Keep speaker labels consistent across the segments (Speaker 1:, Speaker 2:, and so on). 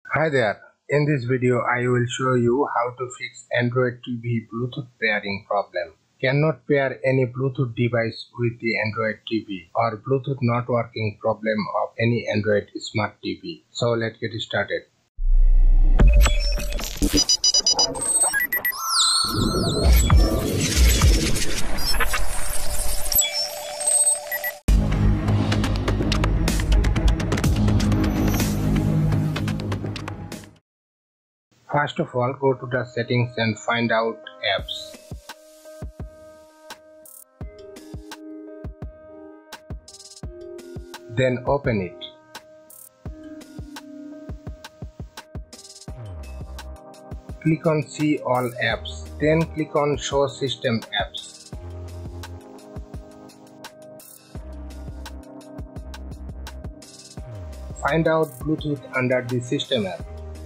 Speaker 1: Hi there, in this video I will show you how to fix Android TV Bluetooth pairing problem. Cannot pair any Bluetooth device with the Android TV or Bluetooth not working problem of any Android smart TV. So let's get started. First of all, go to the settings and find out apps. Then open it. Click on See All Apps. Then click on Show System Apps. Find out Bluetooth under the System app.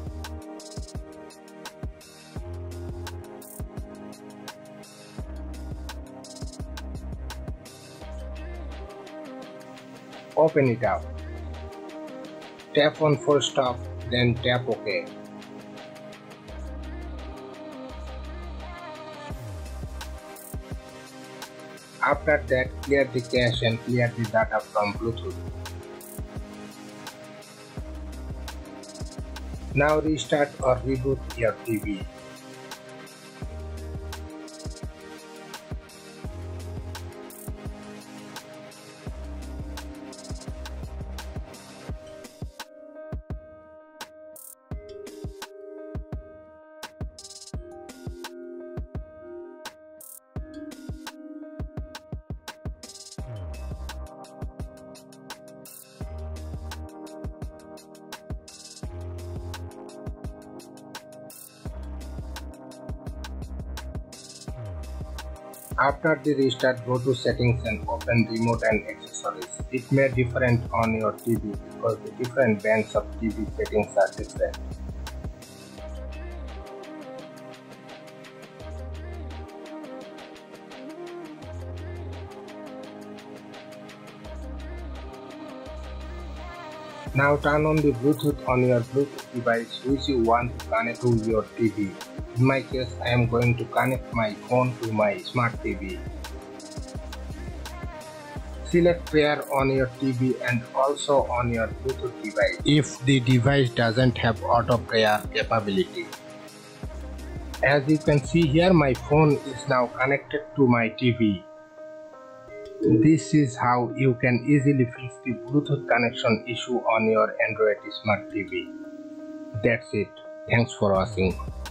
Speaker 1: Open it up. Tap on Full Stop, then tap OK. After that, clear the cache and clear the data from Bluetooth. Now restart or reboot your TV. After the restart, go to settings and open remote and accessories. It may different on your TV because the different bands of TV settings are different. Now turn on the Bluetooth on your Bluetooth device which you want to connect to your TV. In my case, I am going to connect my phone to my smart TV. Select pair on your TV and also on your Bluetooth device if the device doesn't have auto pair capability. As you can see here, my phone is now connected to my TV. This is how you can easily fix the Bluetooth connection issue on your Android smart TV. That's it. Thanks for watching.